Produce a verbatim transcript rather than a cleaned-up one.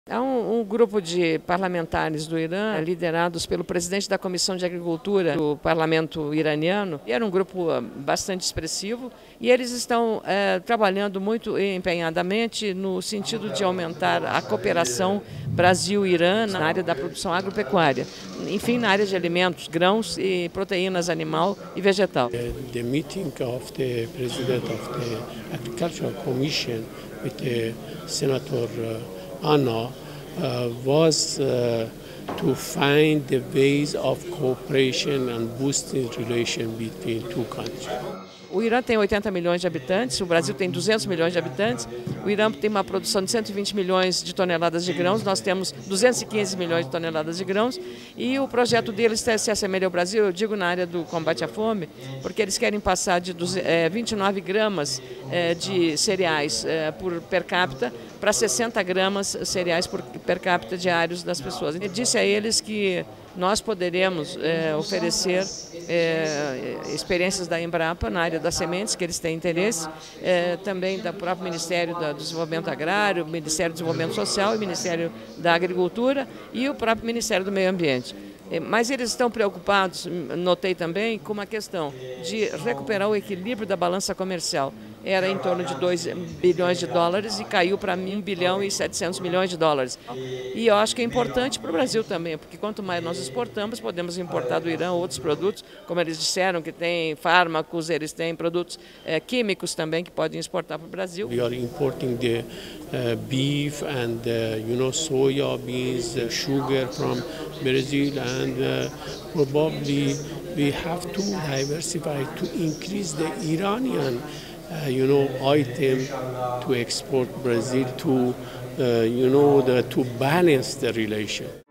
Há um, um grupo de parlamentares do Irã, liderados pelo presidente da Comissão de Agricultura do parlamento iraniano, e era um grupo bastante expressivo, e eles estão é, trabalhando muito empenhadamente no sentido de aumentar a cooperação Brasil-Irã na área da produção agropecuária, enfim, na área de alimentos, grãos e proteínas animal e vegetal. The meeting of the president of the Agricultural Commission with the Senator Anna uh, was uh, to find the ways of cooperation and boosting relation between two countries. O Irã tem oitenta milhões de habitantes, o Brasil tem duzentos milhões de habitantes, o Irã tem uma produção de cento e vinte milhões de toneladas de grãos, nós temos duzentos e quinze milhões de toneladas de grãos, e o projeto deles se assemelha ao Brasil, eu digo na área do combate à fome, porque eles querem passar de vinte e nove gramas de cereais por per capita para sessenta gramas cereais por per capita diários das pessoas. Eu disse a eles que nós poderemos é, oferecer é, experiências da Embrapa na área das sementes, que eles têm interesse, é, também do próprio Ministério do Desenvolvimento Agrário, Ministério do Desenvolvimento Social, Ministério da Agricultura e o próprio Ministério do Meio Ambiente. Mas eles estão preocupados, notei também, com uma questão de recuperar o equilíbrio da balança comercial. Era em torno de dois bilhões de dólares e caiu para um bilhão e setecentos milhões de dólares. E eu acho que é importante para o Brasil também, porque quanto mais nós exportamos, podemos importar do Irã outros produtos, como eles disseram, que tem fármacos, eles têm produtos é, químicos também que podem exportar para o Brasil. We are importing the uh, beef and uh, you know soya beans, uh, sugar from Brazil, and uh, probably we have to diversify to increase the Iranian Uh, you know, item to export Brazil to, uh, you know, the, to balance the relation.